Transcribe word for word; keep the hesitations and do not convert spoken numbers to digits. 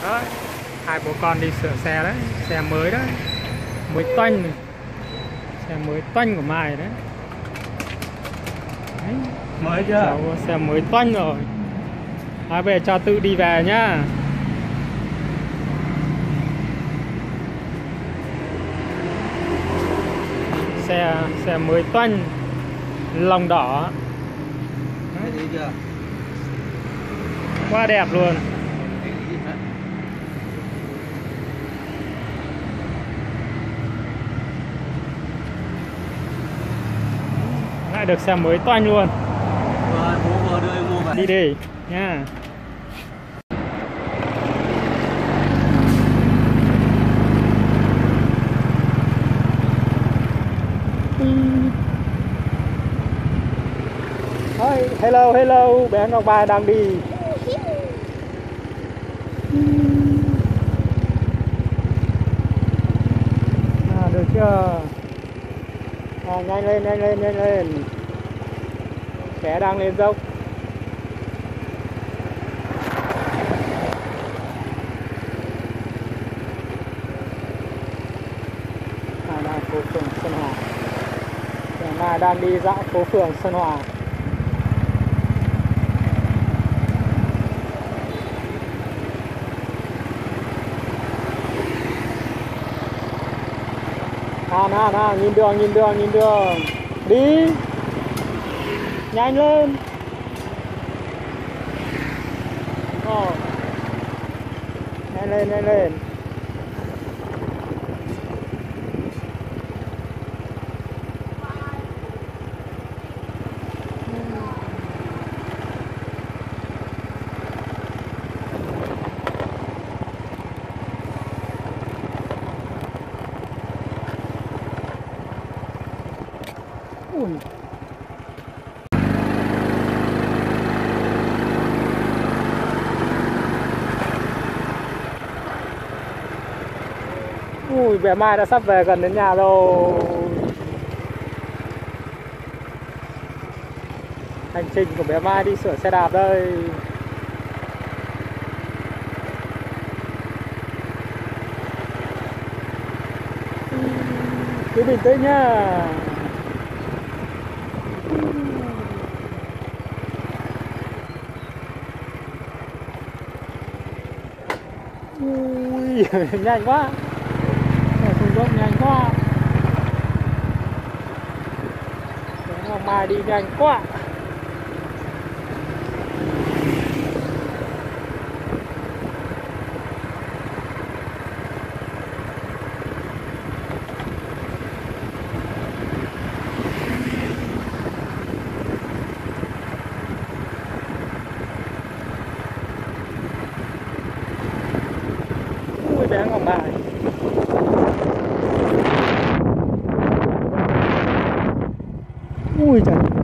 Đấy, hai bố con đi sửa xe đấy, xe mới đấy, mới toanh này. Xe mới toanh của Mai đấy. Đấy. Mới chưa? Cháu có xe mới toanh rồi. Nói về cho tự đi về nhá. Xe xe mới toanh, lòng đỏ. Đấy. Thấy chưa? Quá đẹp luôn. Lại được xe mới toanh luôn. Rồi, bố vừa đưa em mua về. Đi đi nha. Hi, hello hello, bé Ngọc Mai đang đi. À, được chưa? À, nhanh lên nhanh lên nhanh lên. Bé đang lên dốc. À, đang phố phường Xuân Hòa. Bé Mai đang đi dạo phố phường Xuân Hòa. Nào nào nào, nhìn đường nhìn đường nhìn đường. Đi. Nhanh lên. Ồ. Nhanh lên nhanh lên. Ui. Ui, bé Mai đã sắp về gần đến nhà rồi. Hành trình của bé Mai đi sửa xe đạp đây. Cứ bình tĩnh nhá. Ui, nhanh quá. Không dốc nhanh quá. Ngọc Mai đi nhanh quá. Ui, bé Ngọc Mai. Ui trời.